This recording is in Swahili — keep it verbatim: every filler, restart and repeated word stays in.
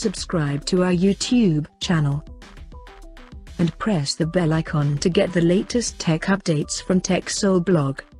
subscribe to our YouTube channel, and press the bell icon to get the latest tech updates from TechSole Blog.